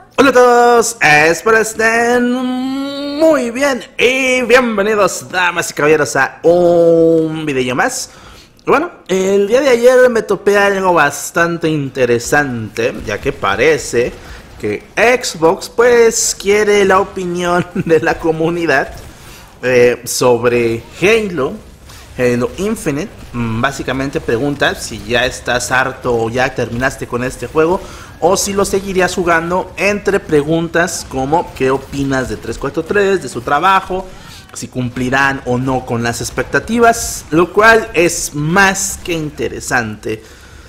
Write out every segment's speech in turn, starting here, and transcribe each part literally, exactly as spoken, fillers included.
Hola a todos, espero estén muy bien y bienvenidos, damas y caballeros, a un video más. Bueno, el día de ayer me topé algo bastante interesante, ya que parece que Xbox pues quiere la opinión de la comunidad eh, sobre Halo, Halo Infinite. Básicamente pregunta si ya estás harto o ya terminaste con este juego o si lo seguirías jugando, entre preguntas como qué opinas de tres cuatro tres, de su trabajo, si cumplirán o no con las expectativas, lo cual es más que interesante.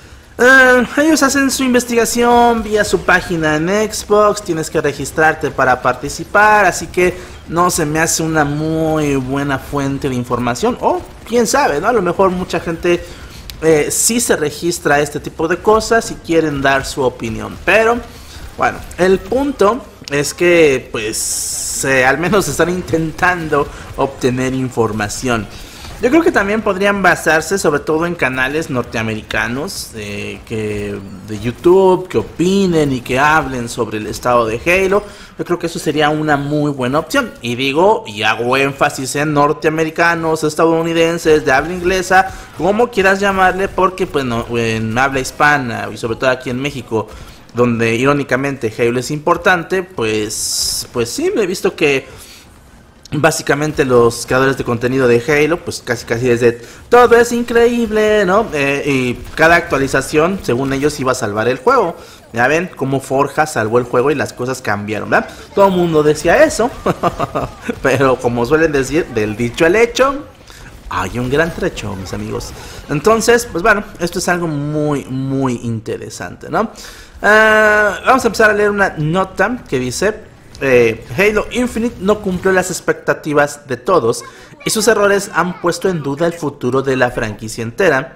Uh, ellos hacen su investigación vía su página en Xbox, tienes que registrarte para participar, así que no se me hace una muy buena fuente de información, o quién sabe, ¿no? A lo mejor mucha gente eh, sí se registra a este tipo de cosas y quieren dar su opinión, pero bueno, el punto es que pues eh, al menos están intentando obtener información. Yo creo que también podrían basarse sobre todo en canales norteamericanos eh, que, de YouTube, que opinen y que hablen sobre el estado de Halo. Yo creo que eso sería una muy buena opción. Y digo, y hago énfasis en norteamericanos, estadounidenses, de habla inglesa, como quieras llamarle, porque pues no, en habla hispana y sobre todo aquí en México, donde irónicamente Halo es importante, pues, pues sí, me he visto que básicamente los creadores de contenido de Halo, pues casi casi desde todo es increíble, ¿no? Eh, y cada actualización, según ellos, iba a salvar el juego. Ya ven cómo Forja salvó el juego y las cosas cambiaron, ¿verdad? Todo el mundo decía eso, pero como suelen decir, del dicho al hecho, hay un gran trecho, mis amigos. Entonces, pues bueno, esto es algo muy, muy interesante, ¿no? Uh, vamos a empezar a leer una nota que dice: Eh, Halo Infinite no cumplió las expectativas de todos y sus errores han puesto en duda el futuro de la franquicia entera.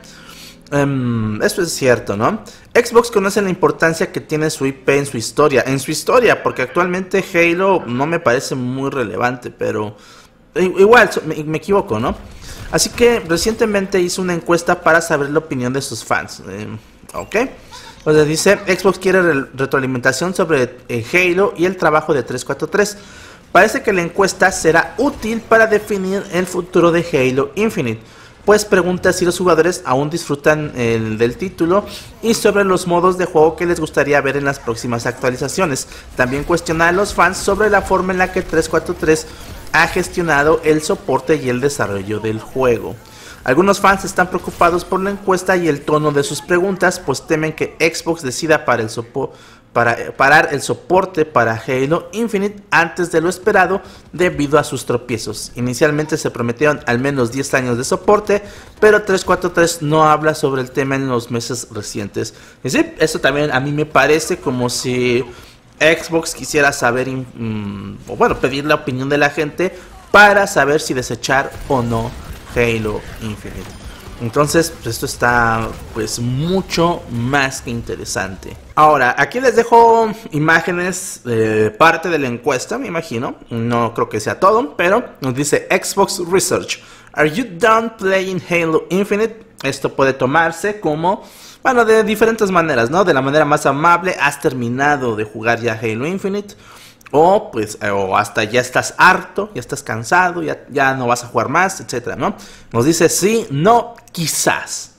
Um, esto es cierto, ¿no? Xbox conoce la importancia que tiene su I P en su historia, en su historia, porque actualmente Halo no me parece muy relevante, pero igual me, me equivoco, ¿no? Así que recientemente hizo una encuesta para saber la opinión de sus fans. Eh, ok. O sea, dice, Xbox quiere re retroalimentación sobre eh, Halo y el trabajo de tres cuatro tres. Parece que la encuesta será útil para definir el futuro de Halo Infinite, pues pregunta si los jugadores aún disfrutan el, del título y sobre los modos de juego que les gustaría ver en las próximas actualizaciones. También cuestiona a los fans sobre la forma en la que tres cuatro tres ha gestionado el soporte y el desarrollo del juego. Algunos fans están preocupados por la encuesta y el tono de sus preguntas, pues temen que Xbox decida para el para parar el soporte para Halo Infinite antes de lo esperado debido a sus tropiezos. Inicialmente se prometieron al menos diez años de soporte, pero tres cuatro tres no habla sobre el tema en los meses recientes. Y sí, eso también a mí me parece como si Xbox quisiera saber, mmm, o bueno, pedir la opinión de la gente para saber si desechar o no Halo Infinite. Entonces, pues esto está pues mucho más que interesante. Ahora, aquí les dejo imágenes de parte de la encuesta, me imagino. No creo que sea todo, pero nos dice Xbox Research: Are you done playing Halo Infinite? Esto puede tomarse como, bueno, de diferentes maneras, ¿no? De la manera más amable: ¿has terminado de jugar ya Halo Infinite? O pues, o hasta ya estás harto, ya estás cansado, ya, ya no vas a jugar más, etcétera, ¿no? Nos dice sí, no, quizás.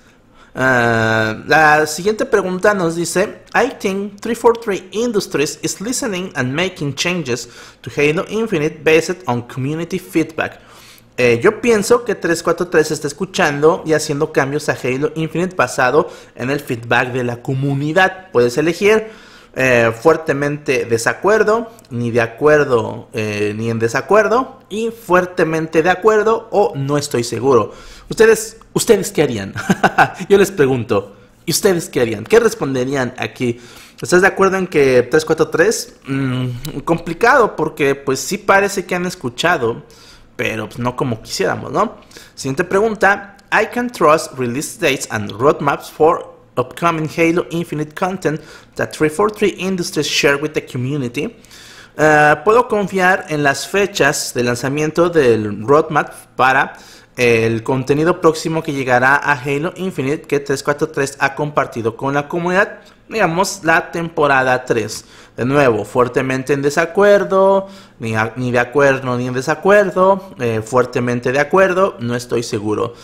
Uh, la siguiente pregunta nos dice: I think three forty-three Industries is listening and making changes to Halo Infinite based on community feedback. Eh, yo pienso que tres cuatro tres está escuchando y haciendo cambios a Halo Infinite basado en el feedback de la comunidad. Puedes elegir Eh, fuertemente desacuerdo, ni de acuerdo, eh, ni en desacuerdo, y fuertemente de acuerdo o no estoy seguro. ¿Ustedes, ustedes qué harían? Yo les pregunto, ¿y ustedes qué harían? ¿Qué responderían aquí? ¿Estás de acuerdo en que tres cuatro tres? Mm, complicado, porque pues sí parece que han escuchado, pero pues, no como quisiéramos, ¿no? Siguiente pregunta: I can trust release dates and roadmaps for upcoming Halo Infinite content that three forty-three Industries share with the community. Uh, puedo confiar en las fechas de lanzamiento del roadmap para el contenido próximo que llegará a Halo Infinite que trescientos cuarenta y tres ha compartido con la comunidad, digamos la temporada tres. De nuevo, fuertemente en desacuerdo, ni, a, ni de acuerdo ni en desacuerdo, eh, fuertemente de acuerdo, no estoy seguro.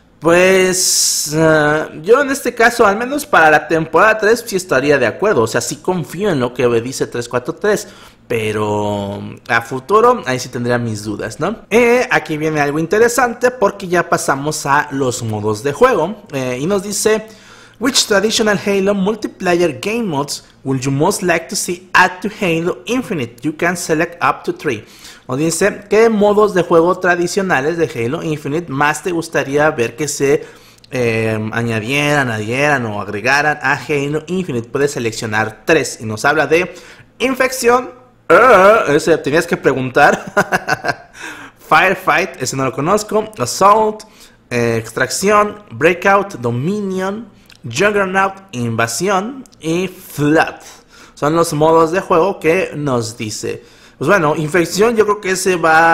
Pues uh, yo en este caso, al menos para la temporada tres, sí estaría de acuerdo. O sea, sí confío en lo que dice trescientos cuarenta y tres. Pero a futuro, ahí sí tendría mis dudas, ¿no? Eh, aquí viene algo interesante porque ya pasamos a los modos de juego. Eh, y nos dice: Which traditional Halo multiplayer game modes would you most like to see add to Halo Infinite? You can select up to three. Nos dice: ¿qué modos de juego tradicionales de Halo Infinite más te gustaría ver que se eh, añadieran, adhieran o agregaran a Halo Infinite? Puedes seleccionar tres y nos habla de Infección. Uh, ese tenías que preguntar. Firefight, ese no lo conozco. Assault, eh, Extracción, Breakout, Dominion, Juggernaut, Invasión y Flood. Son los modos de juego que nos dice. Pues bueno, Infección yo creo que ese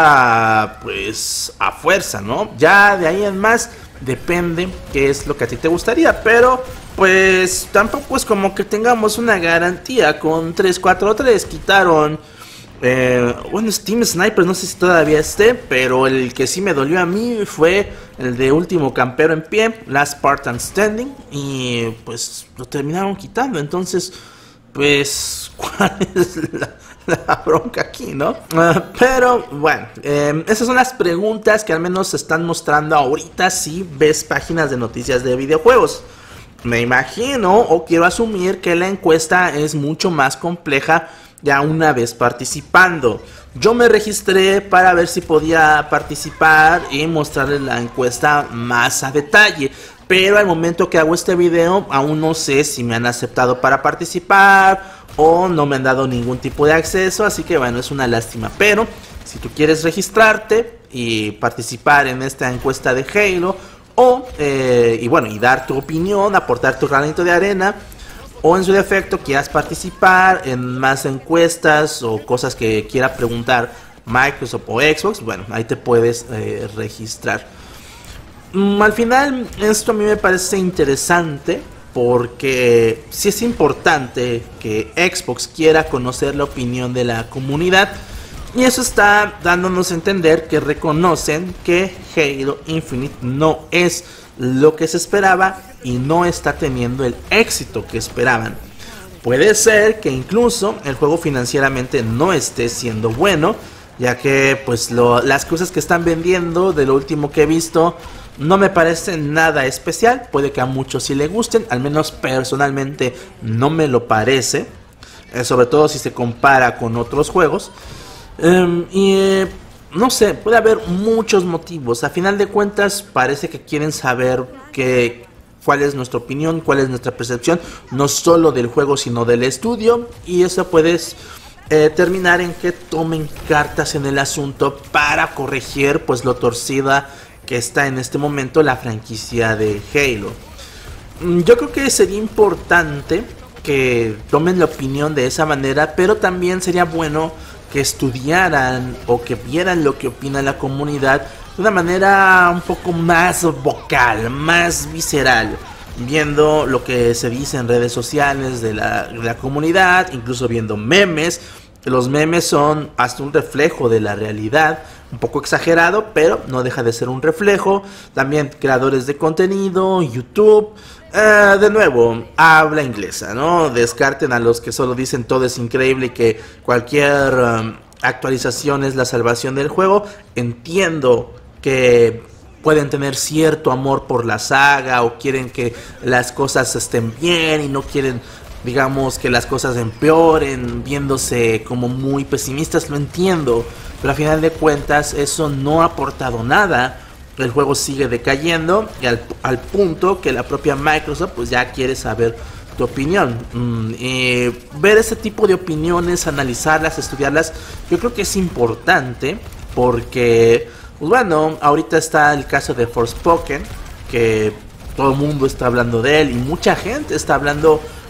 va pues a fuerza, ¿no? Ya de ahí en más depende qué es lo que a ti te gustaría, pero pues tampoco es como que tengamos una garantía con trescientos cuarenta y tres. Quitaron, eh, bueno, Steam Sniper, no sé si todavía esté, pero el que sí me dolió a mí fue el de Último Campero en Pie, Last Spartan Standing, y pues lo terminaron quitando. Entonces, pues, ¿cuál es la, la bronca aquí, no? Uh, pero bueno, eh, esas son las preguntas que al menos se están mostrando ahorita si ves páginas de noticias de videojuegos. Me imagino o quiero asumir que la encuesta es mucho más compleja ya una vez participando. Yo me registré para ver si podía participar y mostrarles la encuesta más a detalle. Pero al momento que hago este video aún no sé si me han aceptado para participar o no me han dado ningún tipo de acceso. Así que bueno, es una lástima. Pero si tú quieres registrarte y participar en esta encuesta de Halo, o eh, y bueno, y dar tu opinión, aportar tu granito de arena, o en su defecto quieras participar en más encuestas o cosas que quiera preguntar Microsoft o Xbox, bueno, ahí te puedes eh, registrar. Mm, al final esto a mí me parece interesante porque sí es importante que Xbox quiera conocer la opinión de la comunidad. Y eso está dándonos a entender que reconocen que Halo Infinite no es lo que se esperaba y no está teniendo el éxito que esperaban. Puede ser que incluso el juego financieramente no esté siendo bueno, ya que pues lo, las cosas que están vendiendo de lo último que he visto no me parecen nada especial. Puede que a muchos sí le gusten, al menos personalmente no me lo parece, eh, sobre todo si se compara con otros juegos. Um, y eh, no sé, puede haber muchos motivos. A final de cuentas parece que quieren saber que, cuál es nuestra opinión, cuál es nuestra percepción, no solo del juego sino del estudio. Y eso puede eh, terminar en que tomen cartas en el asunto para corregir pues lo torcida que está en este momento la franquicia de Halo. um, Yo creo que sería importante que tomen la opinión de esa manera, pero también sería bueno que estudiaran o que vieran lo que opina la comunidad de una manera un poco más vocal, más visceral, viendo lo que se dice en redes sociales de la, de la comunidad, incluso viendo memes. Los memes son hasta un reflejo de la realidad, un poco exagerado, pero no deja de ser un reflejo. También creadores de contenido, YouTube. Uh, de nuevo, habla inglesa, ¿no? Descarten a los que solo dicen todo es increíble y que cualquier um, actualización es la salvación del juego. Entiendo que pueden tener cierto amor por la saga o quieren que las cosas estén bien y no quieren, digamos, que las cosas empeoren, viéndose como muy pesimistas. Lo entiendo, pero a final de cuentas eso no ha aportado nada. El juego sigue decayendo y al, al punto que la propia Microsoft pues ya quiere saber tu opinión. Mm, eh, ver ese tipo de opiniones, analizarlas, estudiarlas, yo creo que es importante porque, pues bueno, ahorita está el caso de Forspoken, que todo el mundo está hablando de él y mucha gente está hablando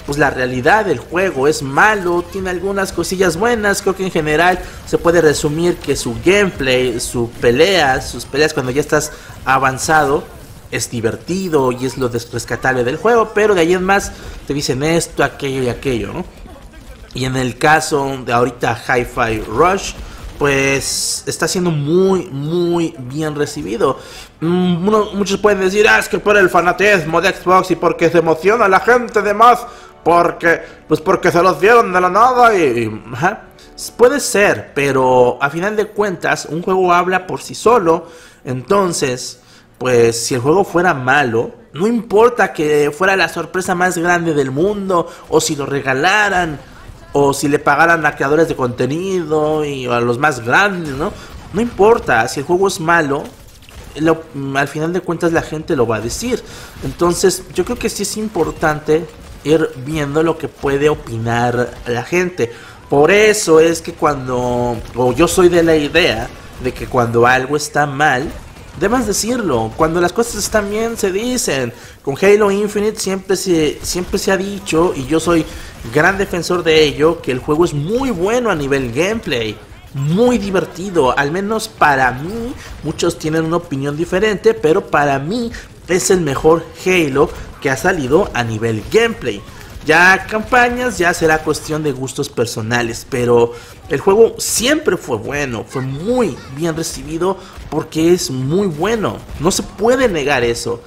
pues la realidad del juego es malo, tiene algunas cosillas buenas. Creo que en general se puede resumir que su gameplay, su pelea, sus peleas cuando ya estás avanzado es divertido y es lo rescatable del juego, pero de ahí en más te dicen esto, aquello y aquello, ¿no? Y en el caso de ahorita Hi-Fi Rush, pues está siendo muy, muy bien recibido. Mm, uno, muchos pueden decir, ah, es que por el fanatismo de Xbox y porque se emociona a la gente de más, porque, pues porque se los dieron de la nada y... y ajá. Puede ser, pero a final de cuentas un juego habla por sí solo. Entonces, pues si el juego fuera malo, no importa que fuera la sorpresa más grande del mundo, o si lo regalaran, o si le pagaran a creadores de contenido y a los más grandes, ¿no? No importa, si el juego es malo, lo, al final de cuentas la gente lo va a decir. Entonces yo creo que sí es importante ir viendo lo que puede opinar la gente. Por eso es que cuando, o yo soy de la idea de que cuando algo está mal, debes decirlo. Cuando las cosas están bien se dicen. Con Halo Infinite siempre se, siempre se ha dicho, y yo soy gran defensor de ello, que el juego es muy bueno a nivel gameplay, muy divertido, al menos para mí. Muchos tienen una opinión diferente, pero para mí es el mejor Halo que ha salido a nivel gameplay. Ya campañas ya será cuestión de gustos personales, pero el juego siempre fue bueno, fue muy bien recibido porque es muy bueno, no se puede negar eso.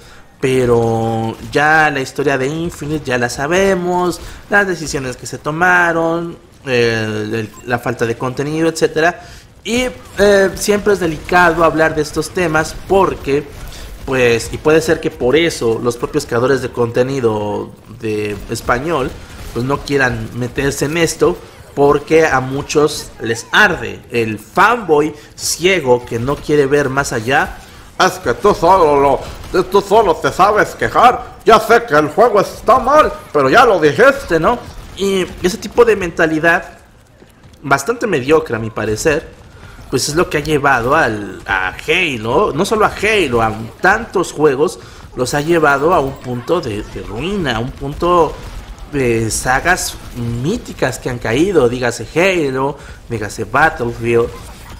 Pero ya la historia de Infinite ya la sabemos, las decisiones que se tomaron, eh, la falta de contenido, etcétera. Y eh, siempre es delicado hablar de estos temas porque, pues, y puede ser que por eso los propios creadores de contenido de español, pues no quieran meterse en esto, porque a muchos les arde el fanboy ciego que no quiere ver más allá. Es que tú solo, lo, tú solo te sabes quejar. Ya sé que el juego está mal, pero ya lo dijiste, ¿no? Y ese tipo de mentalidad, bastante mediocre a mi parecer, pues es lo que ha llevado al, a Halo, no solo a Halo, a tantos juegos, los ha llevado a un punto de, de ruina, a un punto de sagas míticas que han caído. Dígase Halo, dígase Battlefield,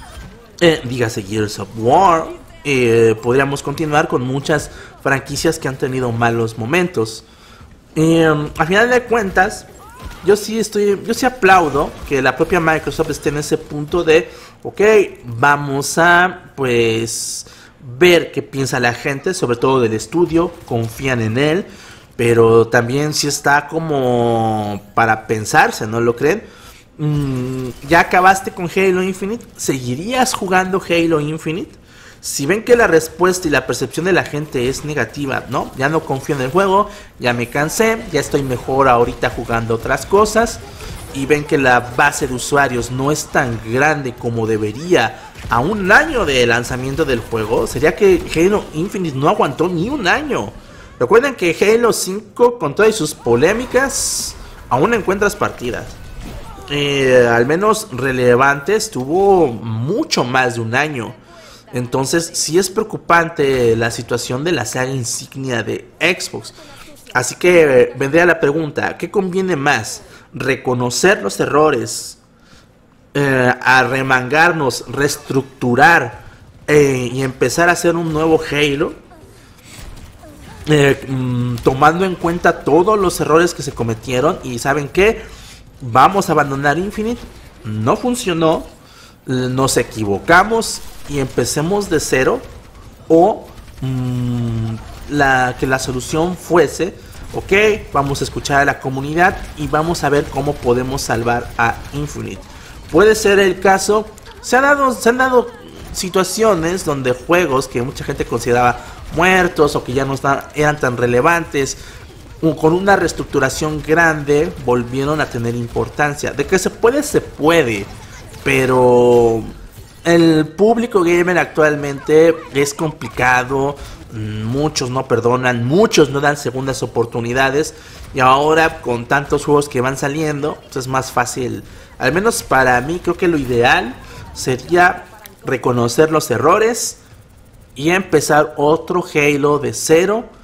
eh, dígase Gears of War. Eh, podríamos continuar con muchas franquicias que han tenido malos momentos. Eh, a final de cuentas, yo sí estoy, yo sí aplaudo que la propia Microsoft esté en ese punto de, ok, vamos a, pues, ver qué piensa la gente, sobre todo del estudio, confían en él, pero también sí está como para pensarse, ¿no lo creen? Mm, ya acabaste con Halo Infinite, ¿seguirías jugando Halo Infinite? Si ven que la respuesta y la percepción de la gente es negativa, ¿no? Ya no confío en el juego, ya me cansé, ya estoy mejor ahorita jugando otras cosas. Y ven que la base de usuarios no es tan grande como debería a un año de lanzamiento del juego. Sería que Halo Infinite no aguantó ni un año. Recuerden que Halo cinco, con todas sus polémicas, aún encuentras partidas. Eh, al menos relevantes, tuvo mucho más de un año. Entonces sí es preocupante la situación de la saga insignia de Xbox. Así que eh, vendría la pregunta, ¿qué conviene más? ¿Reconocer los errores? Eh, ¿Arremangarnos, reestructurar eh, y empezar a hacer un nuevo Halo? Eh, mm, tomando en cuenta todos los errores que se cometieron. Y ¿saben qué? Vamos a abandonar Infinite. No funcionó. Nos equivocamos y empecemos de cero, o mmm, la, que la solución fuese, ok, vamos a escuchar a la comunidad y vamos a ver cómo podemos salvar a Infinite. Puede ser el caso, se, ha dado, se han dado situaciones donde juegos que mucha gente consideraba muertos o que ya no están, eran tan relevantes, con una reestructuración grande volvieron a tener importancia. De que se puede, se puede, pero el público gamer actualmente es complicado. Muchos no perdonan, muchos no dan segundas oportunidades. Y ahora con tantos juegos que van saliendo, pues es más fácil. Al menos para mí creo que lo ideal sería reconocer los errores y empezar otro Halo de cero.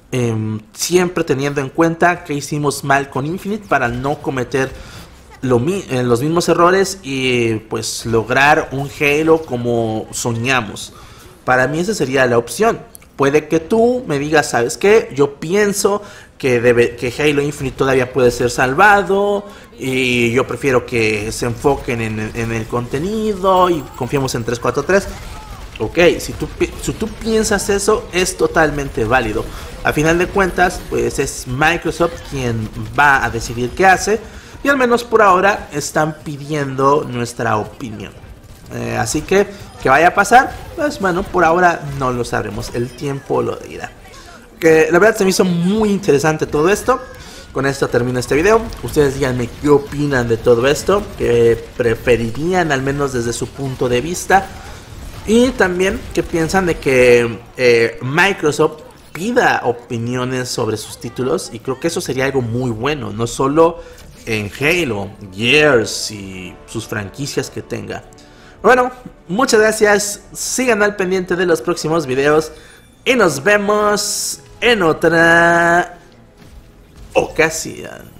eh, siempre teniendo en cuenta que hicimos mal con Infinite para no cometer lo mi eh, los mismos errores y pues lograr un Halo como soñamos. Para mí esa sería la opción. Puede que tú me digas, ¿sabes qué? Yo pienso que, debe, que Halo Infinite todavía puede ser salvado y yo prefiero que se enfoquen en, en el contenido y confiemos en tres cuatro tres. Ok, si tú, si tú piensas eso, es totalmente válido. A final de cuentas, pues es Microsoft quien va a decidir qué hace y al menos por ahora están pidiendo nuestra opinión. Eh, así que, ¿qué vaya a pasar? Pues bueno, por ahora no lo sabremos, el tiempo lo dirá. Que la verdad se me hizo muy interesante todo esto. Con esto termino este video. Ustedes díganme qué opinan de todo esto, qué preferirían al menos desde su punto de vista. Y también qué piensan de que eh, Microsoft pida opiniones sobre sus títulos. Y creo que eso sería algo muy bueno, no solo en Halo, Gears y sus franquicias que tenga. Bueno, muchas gracias, sigan al pendiente de los próximos videos y nos vemos en otra ocasión.